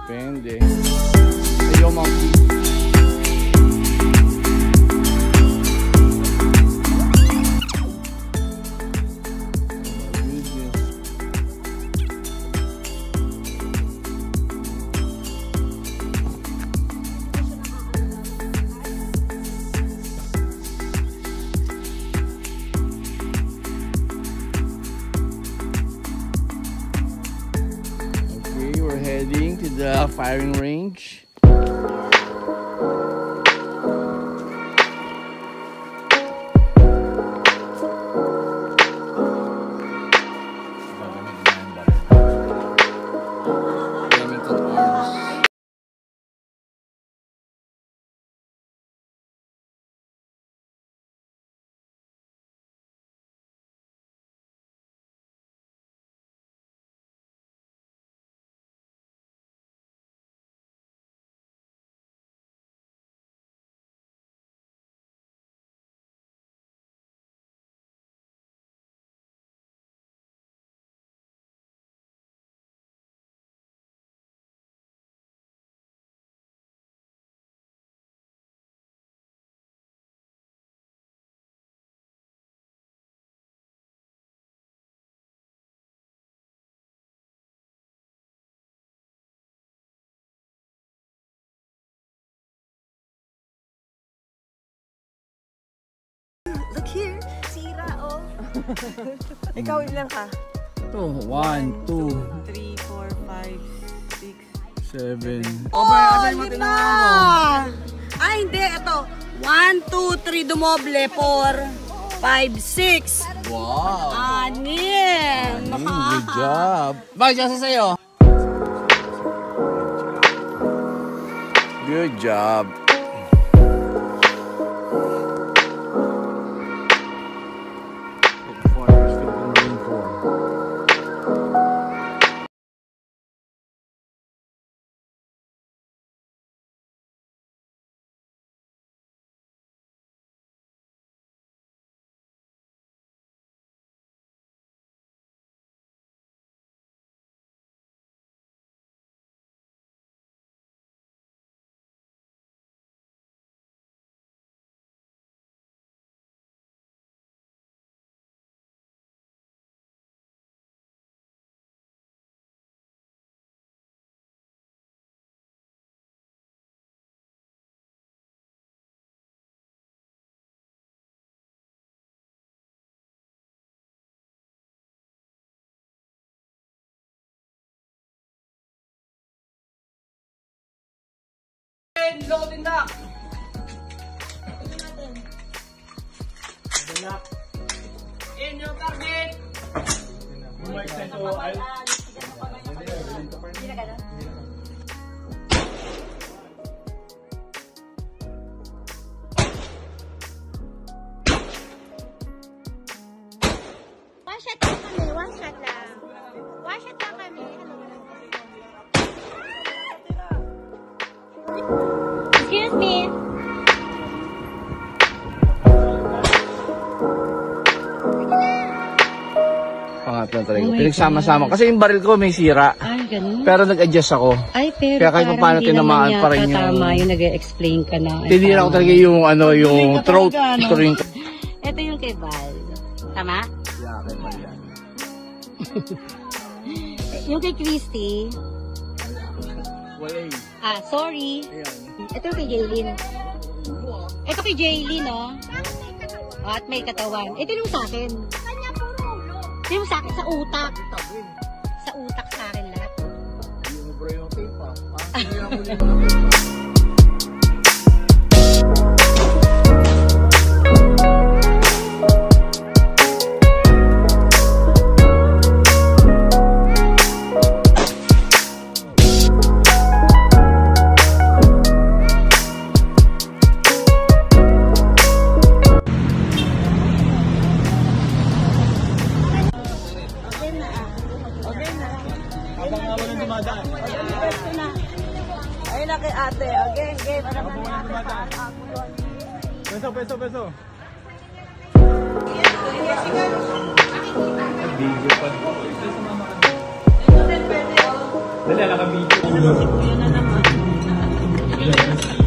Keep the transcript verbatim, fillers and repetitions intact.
Depende. Sa'yo, monkey. Heading to the firing range. Look here, sira oh. Ikaw ilan ka? Oh, one, two, three, four, five, six, seven. Oh, lima! Ay, hindi. Ito. one, two, three, dumoble. four, five, six. Wow! Anim! Good job! Bakit sa sa'yo? Good job! Loading na! In your target! One shot lang kami, one shot lang. One shot lang kami. Excuse me. Pangatlan talaga. Oh, pinagsama-sama. Kasi yung baril ko may sira. Ay, ganun. Pero nag-adjust ako. Ay, pero kaya kahit paano tinamaan pa rin yung... tama yung nag-explain ka na. Tinira ko talaga yung, ano, yung throat. Ano? Ito yung kay Val. Tama? Yeah, kay Val yan. Yung kay Christy. Wala. Ah, sorry. Ayan. Ito kay Jaylin. Ito kay Jaylin, no? Oh, at may katawan. Ito yung sa akin. Ito yung sa akin sa utak. Sa utak sa akin lahat. Hindi mo bro yung tape pa. Ah, hindi mo yung tape pa. Ayun na kay ate. Again, game. Alam na natin. Peso, peso, peso. Video pa. Dali, nakabidyo. Ano si Kuya na naman?